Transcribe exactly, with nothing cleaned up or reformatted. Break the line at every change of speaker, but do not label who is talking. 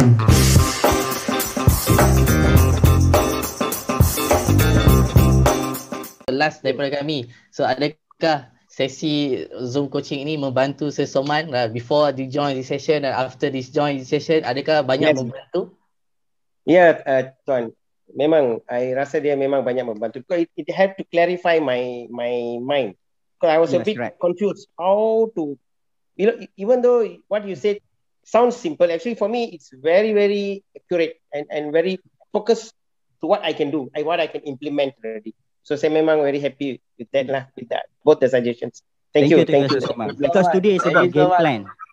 Last daripada kami. So adakah sesi Zoom coaching ini membantu seseorang uh, before di join this session dan after this join this session, adakah banyak yes. membantu?
Ya, yeah, uh, Tuan. Memang, I rasa dia memang banyak membantu. Because it, it helped to clarify my my mind. Because I was yes, a bit right. confused how to, you know, even though what you said sounds simple, actually for me it's very very accurate and and very focused to what I can do, what I can implement already. So saya memang very happy with that lah, with that both the suggestions. Thank, thank you,
you, thank you so much. Because today is about game plan.